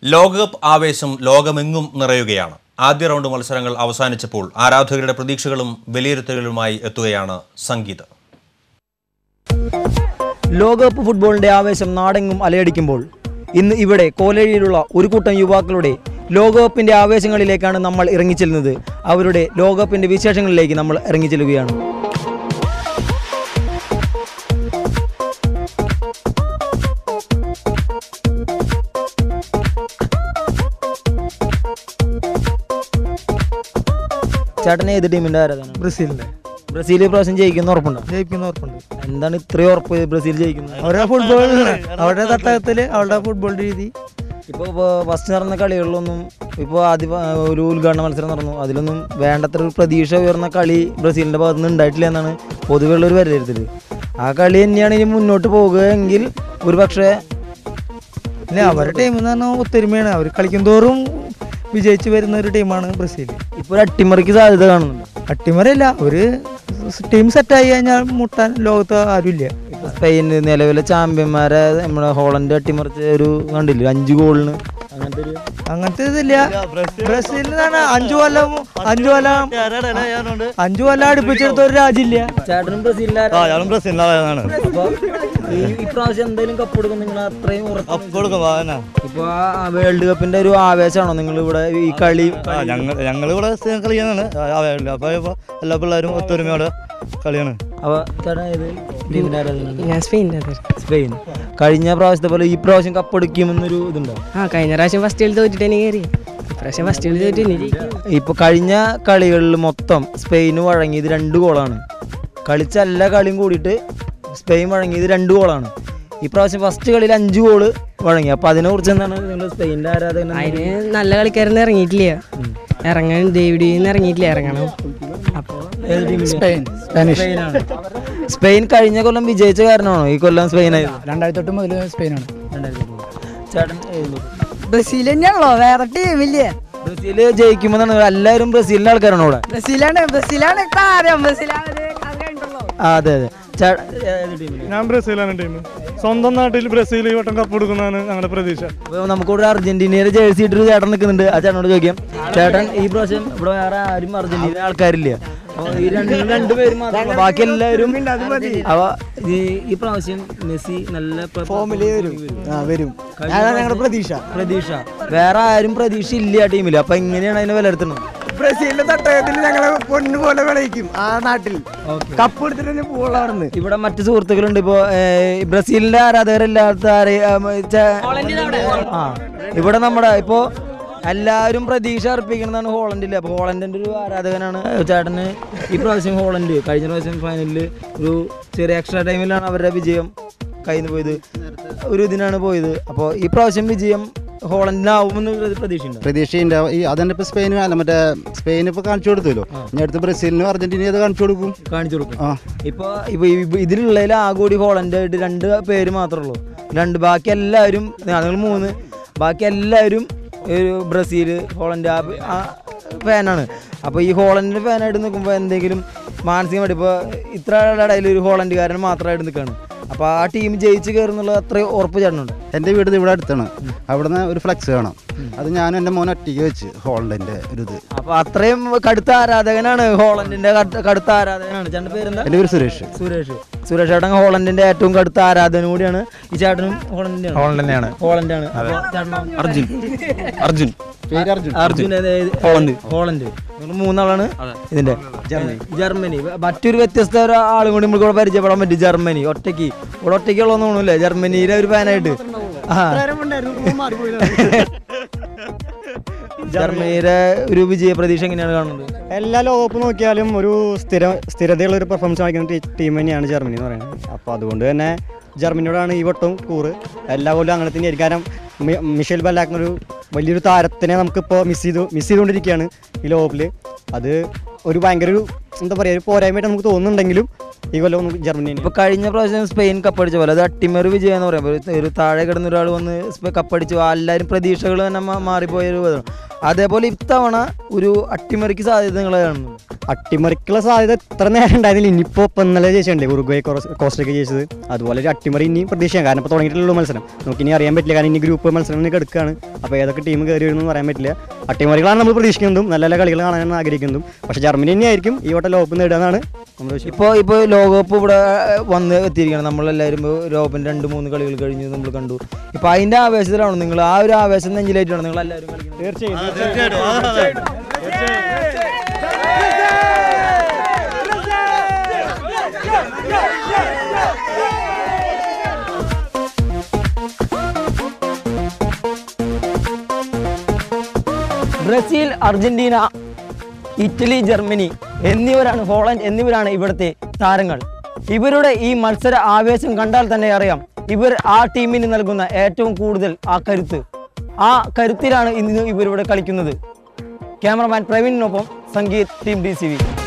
ലോകകപ്പ് ആവേശം ലോകമെങ്ങും നിറയുകയാണ്. ആദ്യ റൗണ്ട് മത്സരങ്ങൾ അവസാനിച്ചപ്പോൾ ആരാധകരുടെ പ്രതീക്ഷകളും വിലയിരുത്തലുകളുമായി എത്തുകയാണ് സംഗീത്. ലോകകപ്പ് ഫുട്ബോളിന്റെ ആവേശം നാടെങ്ങും അലയടിക്കുമ്പോൾ ഇന്ന് ഇവിടെ കോലഴിയിലുള്ള ഒരു കൂട്ടം യുവാക്കളുടെ ലോകകപ്പിന്റെ ആവേശങ്ങളിലേക്കാണ് നമ്മൾ ഇറങ്ങിച്ചെല്ലുന്നത്. അവരുടെ ലോകകപ്പിന്റെ വിശേഷങ്ങളിലേക്ക് നമ്മൾ ഇറങ്ങിച്ചെല്ലുകയാണ്. ചേട്ടൻ ഏത് ടീമിന്റെ ആരാധന? ബ്രസീലിന്റെ. ബ്രസീൽ പ്രാവശ്യം ജയിക്കുന്ന ഉറപ്പുണ്ടോ? ജയിക്കുന്ന ഉറപ്പുണ്ട്. എന്താണ് ഇത്രയും ഉറപ്പ് ബ്രസീൽ ജയിക്കുന്നത്? അവരുടെ ഫുട്ബോൾ, അവരുടെ തട്ടകത്തില് അവരുടെ ഫുട്ബോൾ രീതി. ഇപ്പോൾ ഫസ്റ്റ് നടന്ന കളികളിലൊന്നും ഇപ്പോൾ ആദ്യം ഒരു ഉദ്ഘാടന മത്സരം നടന്നു, അതിലൊന്നും വേണ്ടത്ര ഒരു പ്രതീക്ഷ ഉയർന്ന കളി ബ്രസീലിൻ്റെ ഭാഗത്തു നിന്ന് ഉണ്ടായിട്ടില്ല എന്നാണ് പൊതുവെയുള്ള ഒരു വിലയിരുത്തൽ. ആ കളി തന്നെയാണ് ഇനി മുന്നോട്ട് പോകുകയെങ്കിൽ ഒരു പക്ഷേ അവരുടെ ടീം എന്ന് പറഞ്ഞാൽ ഒത്തൊരുമയാണ്. അവർ കളിക്കും തോറും വിജയിച്ച് വരുന്ന ഒരു ടീമാണ് ബ്രസീൽ. ഇപ്പോൾ ഒരു അട്ടിമറിക്ക് സാധ്യത കാണുന്നുണ്ട്. അട്ടിമറിയല്ല, ഒരു ടീം സെറ്റായി കഴിഞ്ഞാൽ മുട്ടാൻ ലോകത്ത് ആരുമില്ല. ഇപ്പോൾ സ്പെയിൻ നിലവിലെ ചാമ്പ്യന്മാരെ നമ്മുടെ ഹോളണ്ട് അട്ടിമറിച്ച ഒരു കണ്ടില്ല, 5 ഗോളിന്. അങ്ങനത്തെ ഇതില്ല ബ്രസീലിന്. 5 കൊല്ലം അടുപ്പിച്ചെടുത്ത ഒരു രാജ്യമില്ല. ചേട്ടനും ബ്രസീലിലാണ്. ഇപ്രാവശ്യം എന്തായാലും കപ്പ് കൊടുക്കും നിങ്ങൾ? അത്രയും ഇപ്പൊ വേൾഡ് കപ്പിന്റെ ഒരു ആവേശമാണോ നിങ്ങൾ ഇവിടെ ഈ കളി? ഞങ്ങളിവിടെ കളിയാണ്. അപ്പൊ എല്ലാ പിള്ളേരും ഒത്തൊരുമയോടെ കളിയാണ്. അപ്പൊ ചേട്ടാ ഏത് ടീമിന്റെ ആരാധന? സ്പെയിൻ. കഴിഞ്ഞ പ്രാവശ്യത്തെ പോലെ ഈ പ്രാവശ്യം കപ്പെടുക്കുമെന്നൊരു ഇതുണ്ടോ? കഴിഞ്ഞ പ്രാവശ്യം ഫസ്റ്റ് കളി തോറ്റിട്ട് കയറി, ഇപ്രാവശ്യം ഫസ്റ്റ് കളി തോറ്റ്. ഇപ്പൊ കഴിഞ്ഞ കളികളിൽ മൊത്തം സ്പെയിന് വഴങ്ങിയത് 2 ഗോളാണ്. കളിച്ച എല്ലാ കളിയും കൂടിയിട്ട് സ്പെയിൻ വഴങ്ങിയത് 2 ഗോളാണ്. ഇപ്രാവശ്യം ഫസ്റ്റ് കളിയിൽ 5 ഗോള് വഴങ്ങി. അപ്പൊ അതിനെ കുറിച്ച് എന്താണ് നിങ്ങൾ സ്പെയിനിന്റെ ആരാധകൻ? അതിന് നല്ല കളിക്കാരൊന്നും ഇറങ്ങിയിട്ടില്ല, ഇറങ്ങാൻ ഡേവിഡിന്ന് ഇറങ്ങിയിട്ടില്ല, ഇറങ്ങണം. അപ്പോൾ സ്പെയിൻ കഴിഞ്ഞ കൊല്ലം വിജയിച്ച കാരണമാണോ ഈ കൊല്ലം സ്പെയിൻ ആയത്? 2008 മുതൽ സ്പെയിനാണ്. ചേട്ടൻ ബ്രസീൽ തന്നെയാണല്ലോ, വേറെ ടീമില്ല. ബ്രസീല് ജയിക്കുമെന്നാണ് എല്ലാവരും ബ്രസീലിന്റെ ആൾക്കാരാണ് ഇവിടെ. ബ്രസീലാണ് താരം. അതെ അതെ. ഞാൻ ബ്രസീലാണ് ടീം. സ്വന്തം നാട്ടിൽ ബ്രസീൽ ഈ വട്ടം കപ്പ് കൊടുക്കുന്നതാണ് ഞങ്ങളുടെ പ്രതീക്ഷ. നമുക്കിവിടെ അർജന്റീനയുടെ ജേഴ്സി ഇട്ടൊരു ചേട്ടൻ നിൽക്കുന്നുണ്ട്. ആ ചേട്ടനോട് ചോദിക്കാം, ചേട്ടൻ ഈ പ്രാവശ്യം ഇവിടെ വേറെ ആരും അർജന്റീന ആൾക്കാരില്ല, ഈ രണ്ടുപേരും മാത്രം, ബാക്കി എല്ലാവരും. അപ്പൊ ഈ പ്രാവശ്യം മെസ്സി നല്ല ഫോമില് വരും. ഞങ്ങളുടെ പ്രതീക്ഷ വേറെ ആരും പ്രതീക്ഷ ഇല്ല ടീമില്. അപ്പൊ എങ്ങനെയാണ് അതിനെ വിലയിരുത്തുന്നത്? ബ്രസീലിന്റെ തട്ടകത്തിൽ ഞങ്ങള് പൊന്നുപോലെ വിളയിക്കും. ആ നാട്ടിൽ കപ്പ് എടുത്തിട്ട് തന്നെ പോകുള്ളാർന്ന്. ഇവിടെ മറ്റു സുഹൃത്തുക്കളുണ്ട്. ഇപ്പോ ബ്രസീലിന്റെ ആരാധകരില്ലാത്ത ഇവിടെ നമ്മുടെ ഇപ്പോ എല്ലാവരും പ്രതീക്ഷ അർപ്പിക്കുന്നതാണ് ഹോളണ്ടില്. അപ്പോൾ ഹോളണ്ടിന്റെ ഒരു ആരാധകനാണ് ചേട്ടന്. ഈ പ്രാവശ്യം ഹോളണ്ട് കഴിഞ്ഞ പ്രാവശ്യം ഫൈനലിൽ ഒരു ചെറിയ എക്സ്ട്രാ ടൈമിലാണ് അവരുടെ വിജയം കയ്യിൽ നിന്ന് പോയത്, ഒരു ഇതിനാണ് പോയത്. അപ്പോൾ ഈ പ്രാവശ്യം വിജയം ഹോളണ്ടിനാവുമെന്ന് പ്രതീക്ഷയുണ്ട്. അതന്നെ ഇപ്പൊ സ്പെയിന് അല്ല മറ്റേ സ്പെയിൻ ഇപ്പൊ കാണിച്ചു കൊടുത്തല്ലോ. ഇനി അടുത്ത് ബ്രസീലിനും അർജന്റീന കാണിച്ചു കൊടുക്കും. ഇപ്പൊ ഇതിലുള്ളതിൽ ആകോടി ഹോളണ്ടായിട്ട് 2 പേര് മാത്രമേ ഉള്ളൂ. ബാക്കി എല്ലാവരും, നിങ്ങൾ 3, ബാക്കി എല്ലാവരും ഒരു ബ്രസീൽ ഹോളണ്ട് ഫാനാണ്. അപ്പോൾ ഈ ഹോളണ്ടിൻ്റെ ഫാനായിട്ട് നിൽക്കുമ്പോൾ എന്തെങ്കിലും മാനസികമായിട്ട് ഇപ്പോൾ ഇത്ര ഇടയിൽ ഒരു ഹോളണ്ടുകാരൻ മാത്രമായിട്ട് നിൽക്കുകയാണ്. അപ്പോൾ ആ ടീം ജയിച്ച് കയറുന്നുള്ള അത്രയും ഉറപ്പ് ചേട്ടനുണ്ട്. എൻ്റെ വീട് ഇവിടെ അടുത്താണ്. അവിടുന്ന് ഒരു ഫ്ലെക്സ് കാണാം, അത് ഞാനും എൻ്റെ മോൻ ഒറ്റയ്ക്ക് വെച്ച് ഹോളണ്ടിൻ്റെ ഒരു ഇത്. അപ്പോൾ അത്രയും കടുത്ത ആരാധകനാണ്, ഹോളണ്ടിൻ്റെ കടുത്ത ആരാധകനാണ്. ചേട്ടൻ്റെ പേരെന്താ? എൻ്റെ പേര് സുരേഷ്. ചേട്ടൻ ഹോളണ്ടിൻ്റെ ഏറ്റവും കടുത്ത ആരാധന കൂടിയാണ്. ഈ ചേട്ടനും ഹോളണ്ടാണ്. ഹോളണ്ട് 3 ഇതിന്റെ. ജർമ്മനി മറ്റൊരു വ്യത്യസ്ത ആളും കൂടി നമുക്ക് പരിചയപ്പെടാൻ പറ്റും. ജർമ്മനി ഒറ്റയ്ക്കുള്ളതെന്ന് തോന്നുന്നില്ലേ ജർമ്മനിയിലെ ഒരു ഫാനായിട്ട്? ജർമ്മനിയുടെ ഒരു വിജയ പ്രതീക്ഷ എങ്ങനെയാണ് കാണുന്നത്? എല്ലാ ലോകകപ്പ് നോക്കിയാലും ഒരു സ്ഥിരതയുള്ള ഒരു പെർഫോമൻസ് കാണിക്കുന്ന ടീം തന്നെയാണ് ജർമ്മനി എന്ന് പറയുന്നത്. അപ്പോൾ അതുകൊണ്ട് തന്നെ ജർമ്മനിയോടാണ് ഈ വട്ടവും കൂറ്. എല്ലാ കൊല്ലം അങ്ങനെ തന്നെയായിരിക്കും. കാരണം മിഷേൽ ബല്ലാക്കിനൊരു വലിയൊരു താരത്തിനെ നമുക്കിപ്പോൾ മിസ് ചെയ്തുകൊണ്ടിരിക്കുകയാണ് ഈ ലോകകപ്പിൽ. അത് ഒരു ഭയങ്കര എന്താ പറയുക, ഒരു പോരായ്മയായിട്ട് നമുക്ക് തോന്നുന്നുണ്ടെങ്കിലും ഈ കൊല്ലം ജർമ്മനി. ഇപ്പോൾ കഴിഞ്ഞ പ്രാവശ്യം സ്പെയിൻ കപ്പടിച്ച പോലെ അത് അട്ടിമറി വിജയം എന്ന് പറയുമ്പോൾ ഒരു താഴെ കിടന്ന ഒരാൾ വന്ന് കപ്പടിച്ചു, എല്ലാവരും പ്രതീക്ഷകൾ തന്നെ മാറിപ്പോയൊരു. അതേപോലെ ഇത്തവണ ഒരു അട്ടിമറിക്ക് സാധ്യത നിങ്ങൾ കാണുന്നു. അട്ടിമറിക്കുള്ള സാധ്യത ഇത്ര നേരം ഉണ്ടായിരുന്നില്ല. ഇനിയിപ്പോൾ ഇപ്പം ഇന്നലെ ജയിച്ചിട്ടുണ്ട് ഉറുഗ്വേ കോസ്റ്റൊക്കെ ജയിച്ചത്. അതുപോലെ ഒരു അട്ടിമറി ഇനിയും പ്രതീക്ഷയാണ്. കാരണം ഇപ്പോൾ തുടങ്ങിയിട്ടുള്ള മത്സരം നമുക്ക് ഇനി അറിയാൻ പറ്റില്ല. കാരണം ഇനി ഗ്രൂപ്പ് മത്സരങ്ങൾ എടുക്കുകയാണ്. അപ്പോൾ ഏതൊക്കെ ടീം കയറി വരുന്നു പറയാൻ പറ്റില്ല. അട്ടിമറികളാണ് നമ്മൾ പ്രതീക്ഷിക്കുന്നതും നല്ല നല്ല കളികൾ കാണാനാണ് ആഗ്രഹിക്കുന്നതും. പക്ഷേ ജർമ്മനി തന്നെയായിരിക്കും ഈ വട്ടം ലോകകപ്പ് നേടുകയെന്നാണ് നമ്മൾ ഇപ്പോൾ ലോകകപ്പ് ഇവിടെ വന്ന് എത്തിയിരിക്കുകയാണ്. നമ്മളെല്ലാവരും ലോകകപ്പിൻ്റെ 2-3 കളികൾ കഴിഞ്ഞ് നമ്മൾ കണ്ടു. ഇപ്പോൾ അതിൻ്റെ ആവേശത്തിലാണ് നിങ്ങൾ, ആ ഒരു ആവേശം നെഞ്ചിലായിട്ടാണ് നിങ്ങൾ എല്ലാവരും കളിക്കുന്നത്. തീർച്ചയായും ബ്രസീൽ, അർജന്റീന, ഇറ്റലി, ജർമ്മനി എന്നിവരാണ്, ഹോളണ്ട് എന്നിവരാണ് ഇവിടുത്തെ താരങ്ങൾ. ഇവരുടെ ഈ മത്സര ആവേശം കണ്ടാൽ തന്നെ അറിയാം ഇവർ ആ ടീമിന് നൽകുന്ന ഏറ്റവും കൂടുതൽ ആ കരുത്തിലാണ് ഇന്ന് ഇവരിവിടെ കളിക്കുന്നത്. ക്യാമറമാൻ പ്രവീണിനൊപ്പം സംഗീത്, ടീം DCV.